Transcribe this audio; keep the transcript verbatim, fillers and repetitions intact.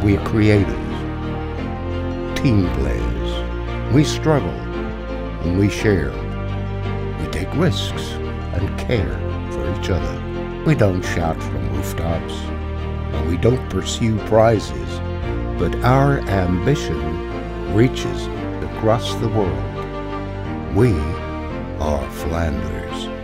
We are creators, team players. We struggle and we share. We take risks and care for each other. We don't shout from rooftops, and we don't pursue prizes, but our ambition reaches across the world. We are Flanders.